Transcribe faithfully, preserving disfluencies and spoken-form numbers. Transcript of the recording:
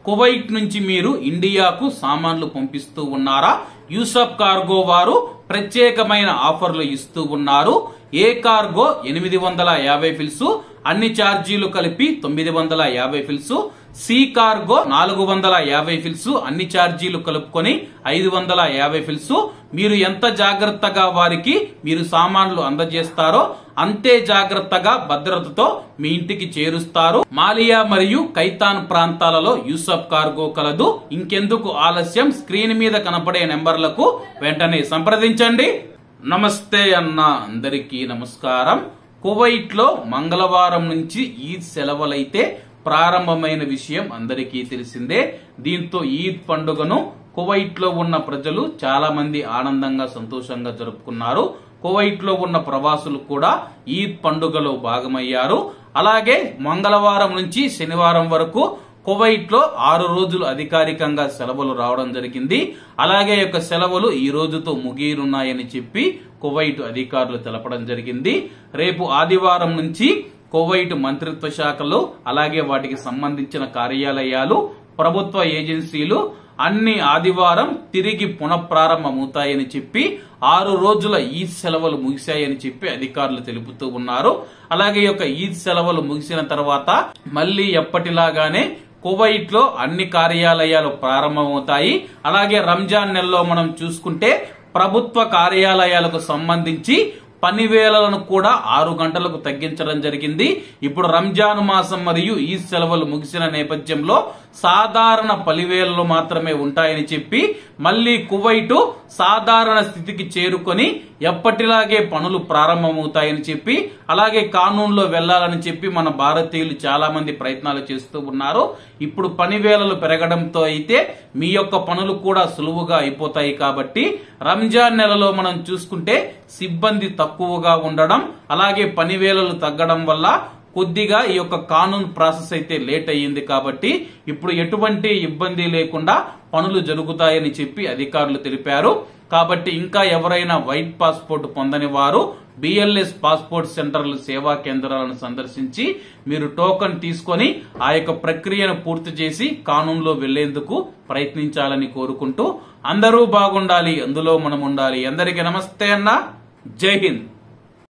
Kuwait నుంచి మీరు ఇండియాకు సామాన్లు పంపిస్తూ ఉన్నారా? యూసఫ్ కార్గో వారు ప్రత్యేకమైన ఆఫర్లు ఇస్తూ ఉన్నారు. ఏ కార్గో ఎనిమిది వందల యాభై ఫిల్స్, అన్ని ఛార్జీలు కలిపి తొమ్మిది వందల యాభై ఫిల్స్. సి కార్గో నాలుగు వందల యాభై ఫిల్స్, అన్ని ఛార్జీలు కలుపుకొని ఐదు వందల యాభై ఫిల్స్. మీరు ఎంత జాగ్రత్తగా వారికి మీరు సామాన్లు అందజేస్తారో అంతే జాగ్రత్తగా భద్రతతో మీ ఇంటికి చేరుస్తారు. మాలియా మరియు కైతాన్ ప్రాంతాలలో యూసఫ్ కార్గో కలదు. ఇంకెందుకు ఆలస్యం, స్క్రీన్ మీద కనపడే నెంబర్లకు వెంటనే సంప్రదించండి. నమస్తే అన్న అందరికీ నమస్కారం. కువైట్ లో మంగళవారం నుంచి ఈద్ సెలవులైతే ప్రారంభమైన విషయం అందరికీ తెలిసిందే. దీంతో ఈద్ పండుగను కువైట్ లో ఉన్న ప్రజలు చాలా మంది ఆనందంగా సంతోషంగా జరుపుకున్నారు. కువైట్ లో ఉన్న ప్రవాసులు కూడా ఈద్ పండుగలో భాగమయ్యారు. అలాగే మంగళవారం నుంచి శనివారం వరకు కువైట్ లో ఆరు రోజులు అధికారికంగా సెలవులు రావడం జరిగింది. అలాగే యొక్క సెలవులు ఈ రోజుతో ముగియనున్నాయని చెప్పి కువైట్ అధికారులు తెలపడం జరిగింది. రేపు ఆదివారం నుంచి కువైట్ మంత్రిత్వ శాఖలు, అలాగే వాటికి సంబంధించిన కార్యాలయాలు, ప్రభుత్వ ఏజెన్సీలు అన్ని ఆదివారం తిరిగి పునఃప్రారంభమవుతాయని చెప్పి ఆరు రోజుల ఈద్ సెలవులు ముగిశాయని చెప్పి అధికారులు తెలుపుతూ ఉన్నారు. అలాగే యొక్క ఈద్ సెలవులు ముగిసిన తర్వాత మళ్లీ ఎప్పటిలాగానే కువైట్ లో అన్ని కార్యాలయాలు ప్రారంభమవుతాయి. అలాగే రంజాన్ నెలలో మనం చూసుకుంటే ప్రభుత్వ కార్యాలయాలకు సంబంధించి పని వేళలను కూడా ఆరు గంటలకు తగ్గించడం జరిగింది. ఇప్పుడు రంజాన్ మాసం మరియు ఈ సెలవులు ముగిసిన నేపథ్యంలో సాధారణ పనివేళలు మాత్రమే ఉంటాయని చెప్పి మళ్లీ కువైట్ సాధారణ స్థితికి చేరుకొని ఎప్పటిలాగే పనులు ప్రారంభమవుతాయని చెప్పి, అలాగే కానూన్లో వెళ్లాలని చెప్పి మన భారతీయులు చాలా మంది ప్రయత్నాలు చేస్తూ ఉన్నారు. ఇప్పుడు పని వేళలు పెరగడంతో అయితే మీ యొక్క పనులు కూడా సులువుగా అయిపోతాయి. కాబట్టి రంజాన్ నెలలో మనం చూసుకుంటే సిబ్బంది తక్కువగా ఉండడం, అలాగే పని వేళలు తగ్గడం వల్ల కొద్దిగా ఈ యొక్క కానూన్ ప్రాసెస్ అయితే లేట్ అయ్యింది. కాబట్టి ఇప్పుడు ఎటువంటి ఇబ్బంది లేకుండా పనులు జరుగుతాయని చెప్పి అధికారులు తెలిపారు. కాబట్టి ఇంకా ఎవరైనా వైట్ పాస్పోర్ట్ పొందని వారు బిఎల్ఎస్ పాస్పోర్ట్ సెంటర్లు సేవా కేంద్రాలను సందర్శించి మీరు టోకన్ తీసుకొని ఆ యొక్క ప్రక్రియను పూర్తి చేసి కానూన్లో వెళ్లేందుకు ప్రయత్నించాలని కోరుకుంటూ అందరూ బాగుండాలి, అందులో మనం ఉండాలి. అందరికీ నమస్తే అన్న, జై హింద్.